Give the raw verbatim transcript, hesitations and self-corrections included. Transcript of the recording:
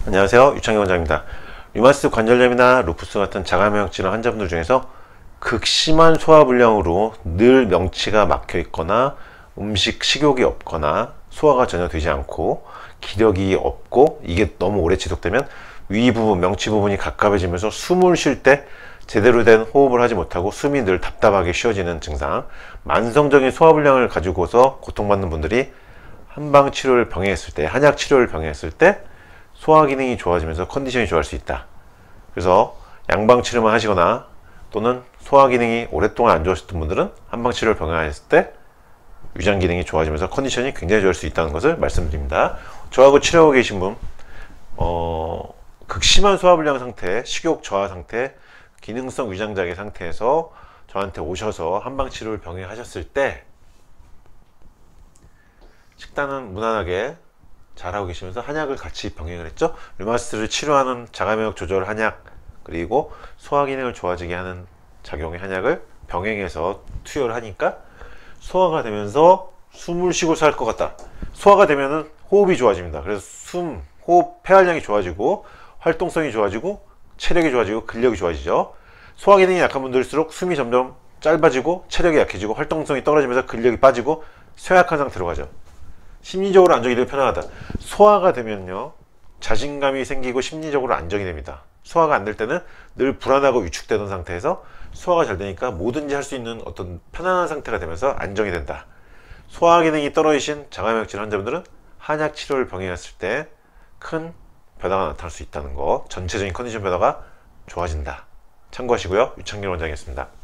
안녕하세요, 유창기 원장입니다. 류마티스 관절염이나 루푸스 같은 자가면역 질환 환자분들 중에서 극심한 소화불량으로 늘 명치가 막혀 있거나 음식 식욕이 없거나 소화가 전혀 되지 않고 기력이 없고, 이게 너무 오래 지속되면 위 부분, 명치 부분이 갑갑해지면서 숨을 쉴 때 제대로 된 호흡을 하지 못하고 숨이 늘 답답하게 쉬어지는 증상, 만성적인 소화불량을 가지고서 고통받는 분들이 한방 치료를 병행했을 때, 한약 치료를 병행했을 때 소화 기능이 좋아지면서 컨디션이 좋아질 수 있다. 그래서 양방 치료만 하시거나 또는 소화 기능이 오랫동안 안 좋으셨던 분들은 한방 치료를 병행했을 때 위장 기능이 좋아지면서 컨디션이 굉장히 좋을 수 있다는 것을 말씀드립니다. 저하고 치료하고 계신 분, 어, 극심한 소화불량 상태, 식욕 저하 상태, 기능성 위장장애 상태에서 저한테 오셔서 한방 치료를 병행하셨을 때 식단은 무난하게 잘하고 계시면서 한약을 같이 병행을 했죠. 류마티스를 치료하는 자가면역 조절 한약, 그리고 소화 기능을 좋아지게 하는 작용의 한약을 병행해서 투여를 하니까 소화가 되면서 숨을 쉬고 살 것 같다. 소화가 되면은 호흡이 좋아집니다. 그래서 숨, 호흡, 폐활량이 좋아지고 활동성이 좋아지고 체력이 좋아지고 근력이 좋아지죠. 소화 기능이 약한 분들일수록 숨이 점점 짧아지고 체력이 약해지고 활동성이 떨어지면서 근력이 빠지고 쇠약한 상태로 가죠. 심리적으로 안정이 되면 편안하다. 소화가 되면요, 자신감이 생기고 심리적으로 안정이 됩니다. 소화가 안 될 때는 늘 불안하고 위축되던 상태에서 소화가 잘 되니까 뭐든지 할 수 있는 어떤 편안한 상태가 되면서 안정이 된다. 소화 기능이 떨어지신 자가면역 질환 환자분들은 한약 치료를 병행했을 때 큰 변화가 나타날 수 있다는 거, 전체적인 컨디션 변화가 좋아진다. 참고하시고요. 유창길 원장이었습니다.